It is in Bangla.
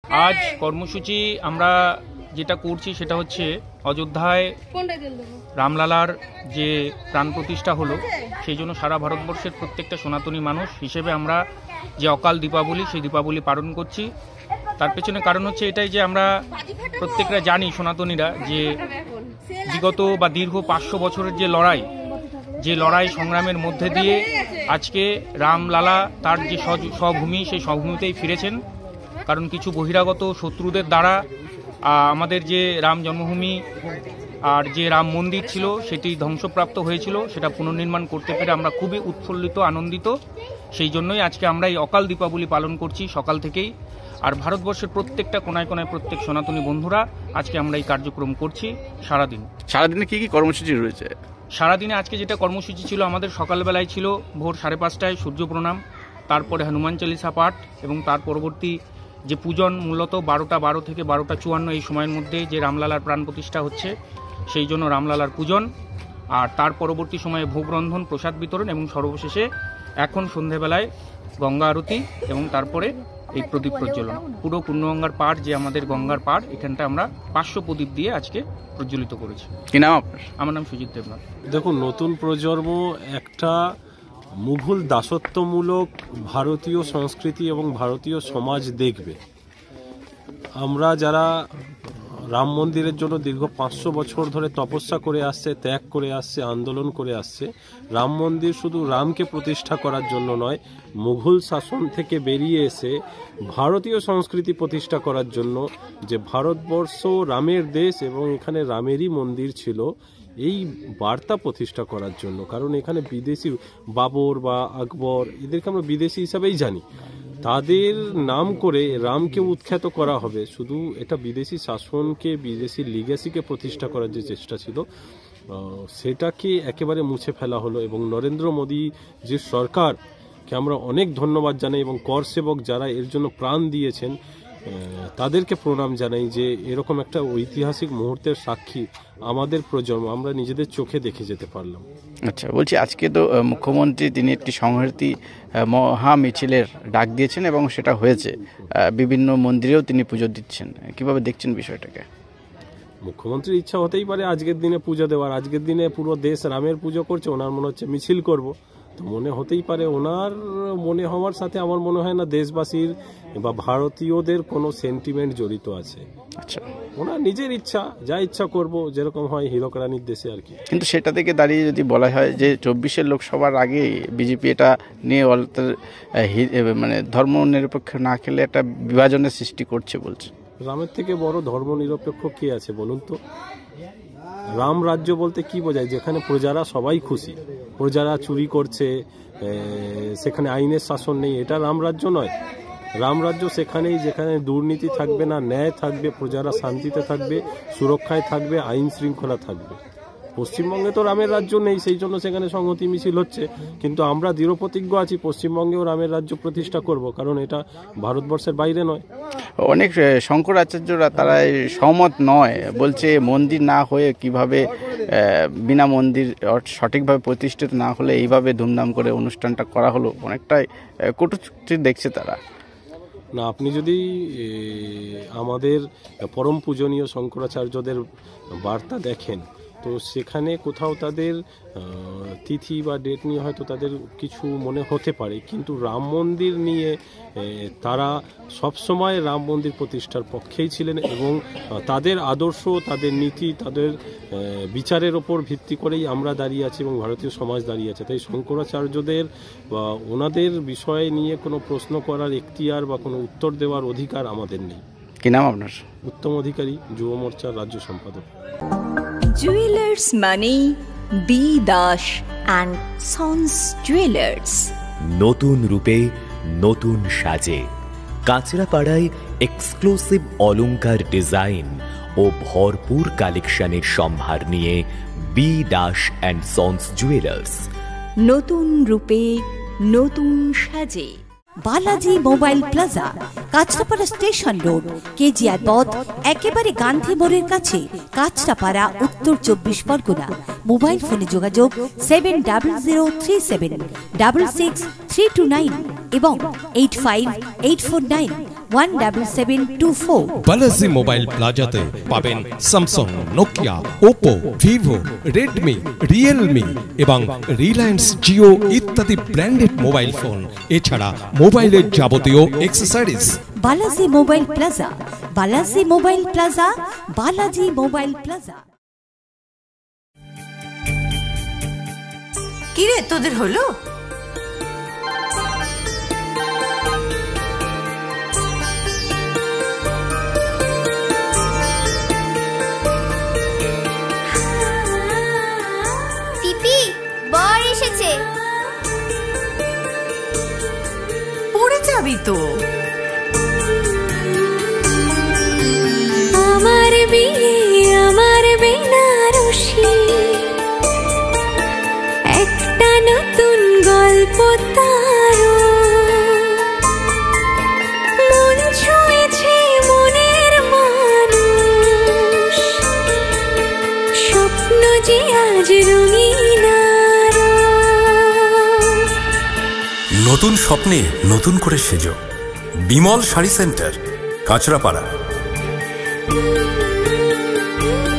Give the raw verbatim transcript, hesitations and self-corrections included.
আজ কর্মসূচি আমরা যেটা করছি সেটা হচ্ছে অযোধ্যায় রামলালার যে প্রাণ প্রতিষ্ঠা হলো সেই জন্য সারা ভারতবর্ষের প্রত্যেকটা সনাতনী মানুষ হিসেবে আমরা যে অকাল দীপাবলি সেই দীপাবলি পালন করছি। তার পেছনে কারণ হচ্ছে এটাই যে আমরা প্রত্যেকরা জানি সনাতনীরা যে বিগত বা দীর্ঘ পাঁচশো বছরের যে লড়াই যে লড়াই সংগ্রামের মধ্যে দিয়ে আজকে রামলালা তার যে স্বভূমি সেই স্বভূমিতেই ফিরেছেন। কারণ কিছু বহিরাগত শত্রুদের দ্বারা আমাদের যে রাম জন্মভূমি আর যে রাম মন্দির ছিল সেটি ধ্বংসপ্রাপ্ত হয়েছিল, সেটা পুনর্নির্মাণ করতে পেরে আমরা খুবই উৎফুল্লিত আনন্দিত। সেই জন্যই আজকে আমরা এই অকাল দীপাবলি পালন করছি সকাল থেকেই। আর ভারতবর্ষের প্রত্যেকটা কোনায় কোনায় প্রত্যেক সনাতনী বন্ধুরা আজকে আমরা এই কার্যক্রম করছি সারাদিন। সারাদিনে কি কি কর্মসূচি রয়েছে? সারাদিনে আজকে যেটা কর্মসূচি ছিল আমাদের সকালবেলায় ছিল ভোর সাড়ে পাঁচটায় সূর্য প্রণাম, তারপরে হনুমান চালিসা পাঠ এবং তার পরবর্তী যে পূজন মূলত বারোটা বারো থেকে বারোটা চুয়ান্ন এই সময়ের মধ্যে যে রামলালার প্রাণ প্রতিষ্ঠা হচ্ছে সেই জন্য রামলালার পূজন, আর তার পরবর্তী সময়ে ভোগ রন্ধন প্রসাদ বিতরণ এবং সর্বশেষে এখন সন্ধেবেলায় গঙ্গা আরতি এবং তারপরে এই প্রদীপ প্রজ্বলন। পুরো পূর্ণগঙ্গার পাড় যে আমাদের গঙ্গার পাড় এখানটা আমরা পাঁচশো প্রদীপ দিয়ে আজকে প্রজ্বলিত করেছি। কি নাম আপনার? আমার নাম সুজিত দেবনাথ। দেখুন, নতুন প্রজন্ম একটা মুঘল দাসত্বমূলক ভারতীয় সংস্কৃতি এবং ভারতীয় সমাজ দেখবে। আমরা যারা রাম মন্দিরের জন্য দীর্ঘ পাঁচশো বছর ধরে তপস্যা করে আসছে, ত্যাগ করে আসছে, আন্দোলন করে আসছে, রাম মন্দির শুধু রামকে প্রতিষ্ঠা করার জন্য নয়, মুঘল শাসন থেকে বেরিয়ে এসে ভারতীয় সংস্কৃতি প্রতিষ্ঠা করার জন্য, যে ভারতবর্ষ রামের দেশ এবং এখানে রামেরই মন্দির ছিল, এই বার্তা প্রতিষ্ঠা করার জন্য। কারণ এখানে বিদেশি বাবর বা আকবর এদেরকে আমরা বিদেশি হিসাবেই জানি, তাদের নাম করে রামকে উৎখ্যাত করা হবে। শুধু এটা বিদেশি শাসনকে, বিদেশি লিগ্যাসিকে প্রতিষ্ঠা করার যে চেষ্টা ছিল সেটাকে একেবারে মুছে ফেলা হলো। এবং নরেন্দ্র মোদী যে সরকারকে আমরা অনেক ধন্যবাদ জানাই এবং কর সেবক যারা এর জন্য প্রাণ দিয়েছেন তাদেরকে প্রণাম জানাই যে এরকম একটা ঐতিহাসিক মুহূর্তের সাক্ষী আমাদের প্রজন্ম আমরা নিজেদের চোখে দেখে যেতে পারলাম। আচ্ছা, বলছি আজকে তো মুখ্যমন্ত্রী তিনি একটি সংহতি মহা মিছিলের ডাক দিয়েছেন এবং সেটা হয়েছে, বিভিন্ন মন্দিরেও তিনি পুজো দিচ্ছেন, কিভাবে দেখছেন বিষয়টাকে? মুখ্যমন্ত্রীর ইচ্ছা হতেই পারে আজকের দিনে পুজো দেওয়ার, আজকের দিনে পুরো দেশ রামের পুজো করছে, ওনার মনে হচ্ছে মিছিল করব, তো মনে হতেই পারে। ওনার মনে হওয়ার সাথে আমার মনে হয় না দেশবাসীর বা ভারতীয়দের কোনো সেন্টিমেন্ট জড়িত আছে। আচ্ছা, ওনার নিজের ইচ্ছা, যা ইচ্ছা করব, যেরকম হয় হীরক রানীর দেশে আর কি। কিন্তু সেটা থেকে দাঁড়িয়ে যদি বলা হয় যে চব্বিশের লোকসভার আগে বিজেপি এটা নিয়ে মানে ধর্ম নিরপেক্ষ না খেলে একটা বিভাজনের সৃষ্টি করছে বলছে। রামের থেকে বড় ধর্ম নিরপেক্ষ কে আছে বলুন তো? রাম রাজ্য বলতে কি বোঝায়? যেখানে প্রজারা সবাই খুশি, প্রজারা চুরি করছে, সেখানে আইনের শাসন নেই, এটা রাম রাজ্য নয়। রাম রাজ্য সেখানেই যেখানে দুর্নীতি থাকবে না, ন্যায় থাকবে, প্রজারা শান্তিতে থাকবে, সুরক্ষায় থাকবে, আইন শৃঙ্খলা থাকবে। পশ্চিমবঙ্গে তো রামের রাজ্য নেই, সেই জন্য সেখানে সংহতি মিছিল হচ্ছে, কিন্তু আমরা দৃঢ় প্রতিজ্ঞ আছি পশ্চিমবঙ্গেও রামের রাজ্য প্রতিষ্ঠা করব, কারণ এটা ভারতবর্ষের বাইরে নয়। অনেক শঙ্করাচার্যরা তারা সহমত নয়, বলছে মন্দির না হয়ে কিভাবে বিনা মন্দির সঠিকভাবে প্রতিষ্ঠিত না হলে এইভাবে ধুমধাম করে অনুষ্ঠানটা করা হলো, অনেকটাই কটূক্তি দেখছে তারা। না, আপনি যদি আমাদের পরম পূজনীয় শঙ্করাচার্যদের বার্তা দেখেন তো সেখানে কোথাও তাদের তিথি বা ডেট নিয়ে হয়তো তাদের কিছু মনে হতে পারে, কিন্তু রাম মন্দির নিয়ে তারা সবসময় রাম মন্দির প্রতিষ্ঠার পক্ষেই ছিলেন এবং তাদের আদর্শ, তাদের নীতি, তাদের বিচারের ওপর ভিত্তি করেই আমরা দাঁড়িয়ে আছি এবং ভারতীয় সমাজ দাঁড়িয়ে আছে। তাই শঙ্করাচার্যদের বা ওনাদের বিষয় নিয়ে কোনো প্রশ্ন করার এখতিয়ার বা কোনো উত্তর দেওয়ার অধিকার আমাদের নেই। কি নাম আপনার? উত্তম অধিকারী, যুব মোর্চার রাজ্য সম্পাদক। জুয়েলার্স মানে B Das and sons jewellers. নতুন রূপে নতুন সাজে কাঁচরাপাড়ায় এক্সক্লুসিভ অলংকার ডিজাইন ও ভরপুর কালেকশনের সম্ভার নিয়ে B Das and sons jewellers. নতুন রূপে নতুন সাজে। Balaji mobile plaza, Kanchrapara station road, KGR পথ, একেবারে গান্ধী মোড়ের কাছে, কাঁচরাপাড়া, উত্তর চব্বিশ পরগনা। মোবাইল ফোনে যোগাযোগ seven double zero three seven double six three two nine এবং eight five eight four nine one double seven two four. Balaji mobile প্লাজাতে পাবেন Samsung, Nokia, Oppo, Vivo, Redmi, Realme এবং রিলায়েন্স জিও ইত্যাদি ব্র্যান্ডেড মোবাইল ফোন, এছাড়া মোবাইলের যাবতীয় accessories. Balaji mobile plaza, Balaji mobile plaza, Balaji mobile plaza. কিরে তোদের হলো? পিপি, বর এসেছে। পড়ে যাবি তো। আমার বিয়ে, আমার বেনারসি, একটা নতুন গল্প তার, মন ছুঁয়েছে মনের মানুষ, স্বপ্ন যে আজ রঙিন। নতুন স্বপ্নে নতুন করে সেজো। বিমল শাড়ি সেন্টার, কাঁচরাপাড়া।